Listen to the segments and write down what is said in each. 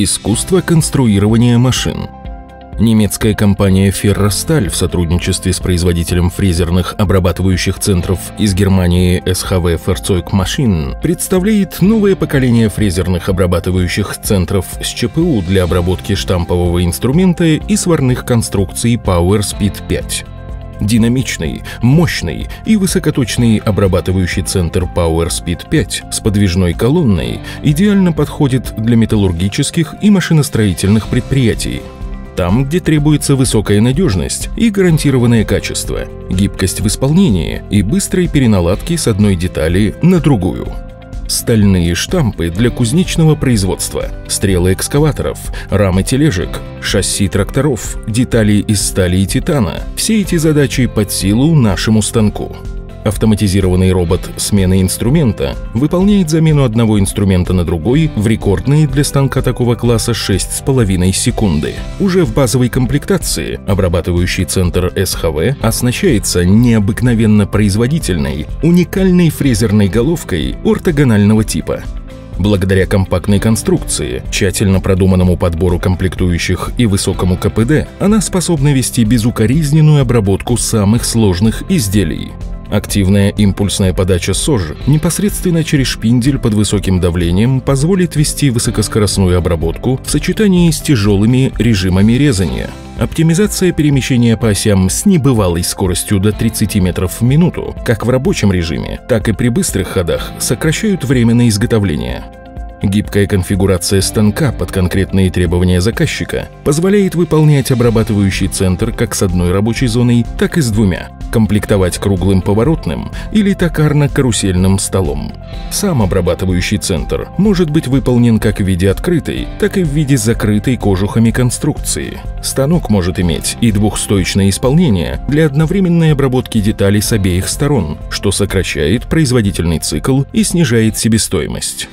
Искусство конструирования машин. Немецкая компания Ferrostal в сотрудничестве с производителем фрезерных обрабатывающих центров из Германии SHW Fahrzeugmaschinen представляет новое поколение фрезерных обрабатывающих центров с ЧПУ для обработки штампового инструмента и сварных конструкций PowerSpeed 5. Динамичный, мощный и высокоточный обрабатывающий центр PowerSpeed 5 с подвижной колонной идеально подходит для металлургических и машиностроительных предприятий. Там, где требуется высокая надежность и гарантированное качество, гибкость в исполнении и быстрой переналадки с одной детали на другую. Стальные штампы для кузнечного производства, стрелы экскаваторов, рамы тележек, шасси тракторов, детали из стали и титана – все эти задачи под силу нашему станку. Автоматизированный робот смены инструмента выполняет замену одного инструмента на другой в рекордные для станка такого класса 6,5 секунды. Уже в базовой комплектации обрабатывающий центр SHW оснащается необыкновенно производительной, уникальной фрезерной головкой ортогонального типа. Благодаря компактной конструкции, тщательно продуманному подбору комплектующих и высокому КПД, она способна вести безукоризненную обработку самых сложных изделий. Активная импульсная подача СОЖ непосредственно через шпиндель под высоким давлением позволит вести высокоскоростную обработку в сочетании с тяжелыми режимами резания. Оптимизация перемещения по осям с небывалой скоростью до 30 метров в минуту, как в рабочем режиме, так и при быстрых ходах, сокращают время на изготовление. Гибкая конфигурация станка под конкретные требования заказчика позволяет выполнять обрабатывающий центр как с одной рабочей зоной, так и с двумя, комплектовать круглым поворотным или токарно-карусельным столом. Сам обрабатывающий центр может быть выполнен как в виде открытой, так и в виде закрытой кожухами конструкции. Станок может иметь и двухстоечное исполнение для одновременной обработки деталей с обеих сторон, что сокращает производительный цикл и снижает себестоимость.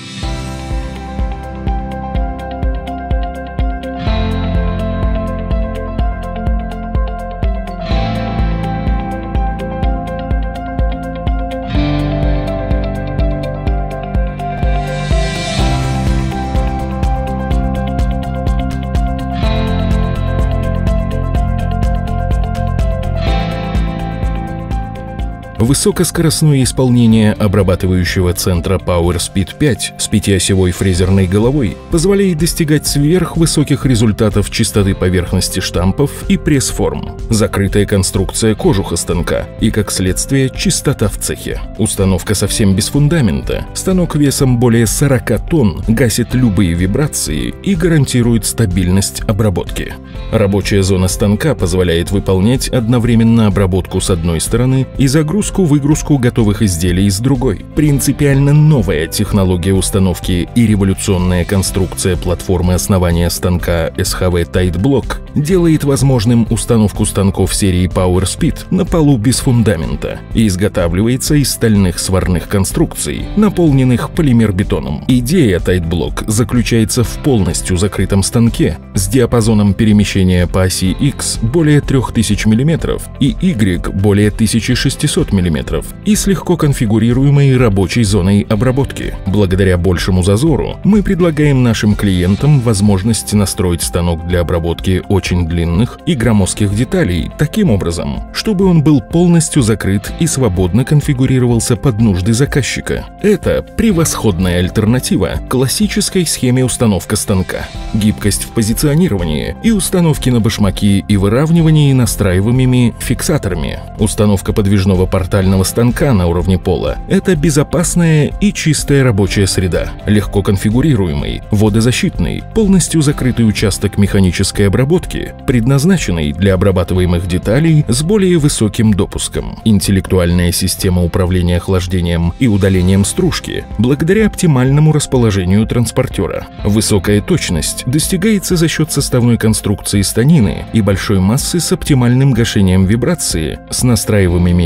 Высокоскоростное исполнение обрабатывающего центра PowerSpeed 5 с 5-осевой фрезерной головой позволяет достигать сверхвысоких результатов чистоты поверхности штампов и пресс-форм, закрытая конструкция кожуха станка и, как следствие, чистота в цехе. Установка совсем без фундамента, станок весом более 40 тонн гасит любые вибрации и гарантирует стабильность обработки. Рабочая зона станка позволяет выполнять одновременно обработку с одной стороны и загрузку-выгрузку готовых изделий с другой. Принципиально новая технология установки и революционная конструкция платформы основания станка SHW Tight Block делает возможным установку станков серии PowerSpeed на полу без фундамента и изготавливается из стальных сварных конструкций, наполненных полимербетоном. Идея Tight Block заключается в полностью закрытом станке с диапазоном перемещения по оси X более 3000 мм и Y более 1600 мм и с легко конфигурируемой рабочей зоной обработки. Благодаря большему зазору мы предлагаем нашим клиентам возможность настроить станок для обработки очень длинных и громоздких деталей таким образом, чтобы он был полностью закрыт и свободно конфигурировался под нужды заказчика. Это превосходная альтернатива классической схеме установки станка. Гибкость в позиционировании и установки на башмаки и выравнивании настраиваемыми фиксаторами. Установка подвижного портального станка на уровне пола – это безопасная и чистая рабочая среда, легко конфигурируемый, водозащитный, полностью закрытый участок механической обработки, предназначенный для обрабатываемых деталей с более высоким допуском, интеллектуальная система управления охлаждением и удалением стружки благодаря оптимальному расположению транспортера. Высокая точность достигается за счет составной конструкции станины и большой массы с оптимальным гашением вибрации с настраиваемыми фиксаторами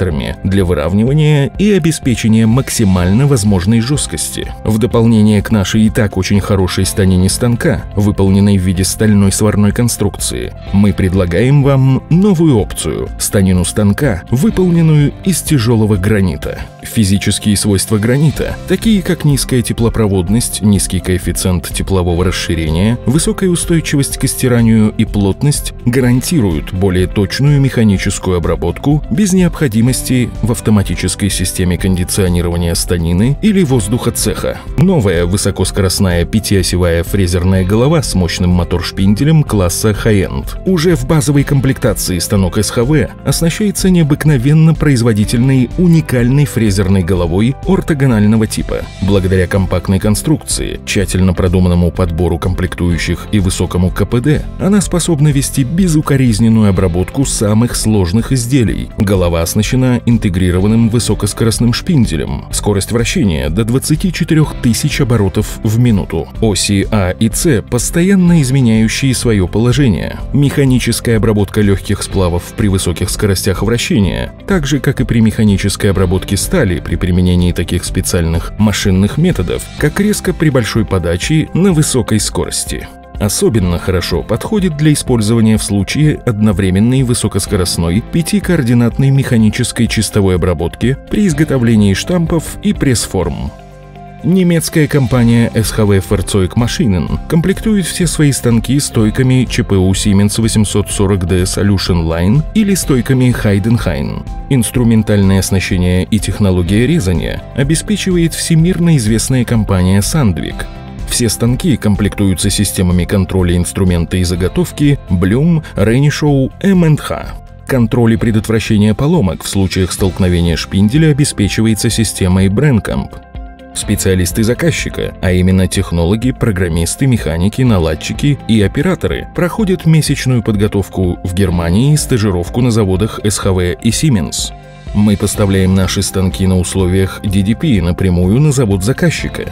фиксаторами для выравнивания и обеспечения максимально возможной жесткости. В дополнение к нашей и так очень хорошей станине станка, выполненной в виде стальной сварной конструкции, мы предлагаем вам новую опцию – станину станка, выполненную из тяжелого гранита. Физические свойства гранита, такие как низкая теплопроводность, низкий коэффициент теплового расширения, высокая устойчивость к стиранию и плотность, гарантируют более точную механическую обработку без необходимости в автоматической системе кондиционирования станины или воздуха цеха. Новая высокоскоростная пятиосевая фрезерная голова с мощным мотор-шпинделем класса High-End. Уже в базовой комплектации станок СХВ оснащается необыкновенно производительной уникальной фрезерной головой ортогонального типа. Благодаря компактной конструкции, тщательно продуманному подбору комплектующих и высокому КПД, она способна вести безукоризненную обработку самых сложных изделий. Голова оснащена интегрированным высокоскоростным шпинделем. Скорость вращения до 24 тысяч оборотов в минуту. Оси А и С постоянно изменяющие свое положение. Механическая обработка легких сплавов при высоких скоростях вращения, так же как и при механической обработке стали при применении таких специальных машинных методов, как резко при большой подаче на высокой скорости. Особенно хорошо подходит для использования в случае одновременной высокоскоростной пятикоординатной механической чистовой обработки при изготовлении штампов и пресс-форм. Немецкая компания SHV Fahrzeugmaschinen комплектует все свои станки стойками ЧПУ Siemens 840D Solution Line или стойками Heidenhain. Инструментальное оснащение и технология резания обеспечивает всемирно известная компания Sandvik. Все станки комплектуются системами контроля инструмента и заготовки Bloom, Renishaw, M&H. Контроль и предотвращение поломок в случаях столкновения шпинделя обеспечивается системой Brenkamp. Специалисты заказчика, а именно технологи, программисты, механики, наладчики и операторы, проходят месячную подготовку в Германии и стажировку на заводах SHV и Siemens. Мы поставляем наши станки на условиях DDP напрямую на завод заказчика.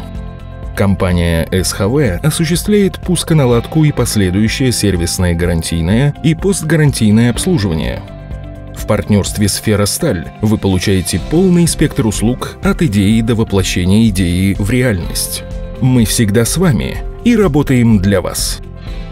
Компания SHV осуществляет пусконаладку и последующее сервисное гарантийное и постгарантийное обслуживание. В партнерстве с Ферросталь вы получаете полный спектр услуг от идеи до воплощения идеи в реальность. Мы всегда с вами и работаем для вас.